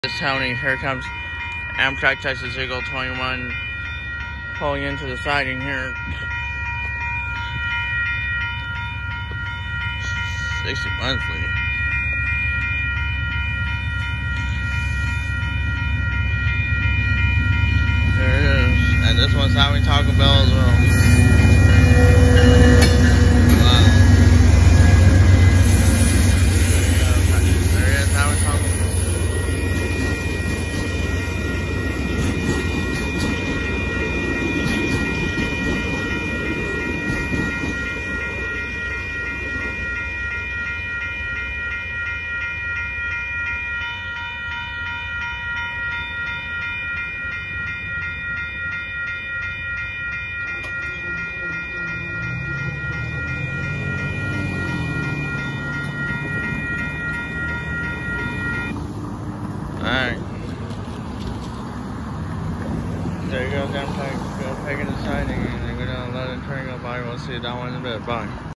This Tony, here comes Amtrak Texas Eagle 21 pulling into the siding here. 60 monthly. There it is. And this one's having Taco Bell as well. Alright. There you go, Amtrak. Go taking the siding and they're gonna let the train go by. We'll see that one in a bit. Bye.